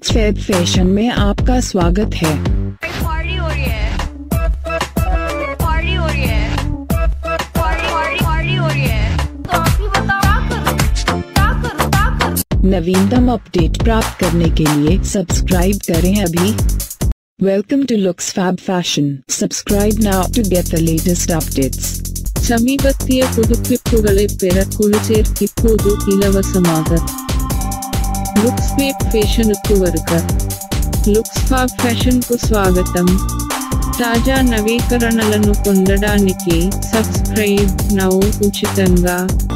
Feb fashion में आपका स्वागत है। पार्टी हो रही है, पार्टी हो रही है, पार्टी हो रही है। तो आप ही बताओ क्या करूं? नवीनतम अपडेट प्राप्त करने के लिए सब्सक्राइब करें अभी। Welcome to Lux Fab Fashion. Subscribe now to get the latest updates. சமீபத்திய புதுப்பிப்புகளை பெற குழுச்சேர் இப்போது இலவசமாக. లుక్స్ ఫేబ్ ఫ్యాషన్కు வருக. లుక్స్ ఫాబ్ ఫ్యాషన్కు స్వాగతం. తాజా నవీకరణలను పొందడానికి సబ్స్క్రైబ్ నౌ ఉచితంగా.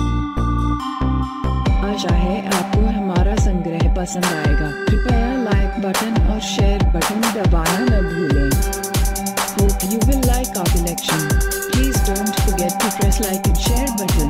आशा है आपको हमारा संग्रह पसंद आएगा। कृपया लाइक बटन और शेयर बटन दबाना न भूलें। Hope you will like our collection. Please don't forget to press like and share button.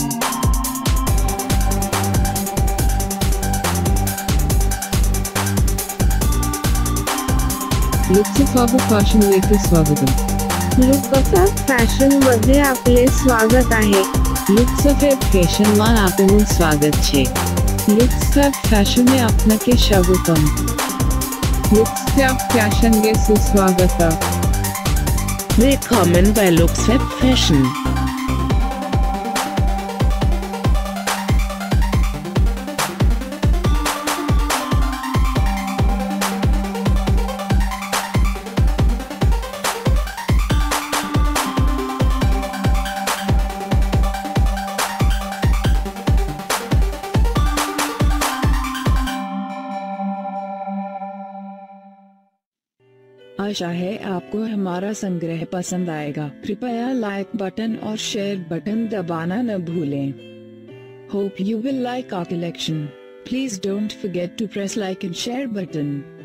Looks fab ఫ్యాషनमध्ये स्वागतम. लुक्स फॅब फॅशन मध्ये आपले स्वागत आहे. લુક્સ ફેબ ફેશનમાં આપનું સ્વાગત છે. લુક્સ ફેબ ફેશને આપનકે સ્વાગતમ. લુક્સ ફેબ ફેશનಗೆ ಸುಸ್ವಾಗತ. Willkommen bei Lux Fab Fashion. आशा है आपको हमारा संग्रह पसंद आएगा। कृपया लाइक बटन और शेयर बटन दबाना न भूलें। Hope you will like our collection. Please don't forget to press like and share button.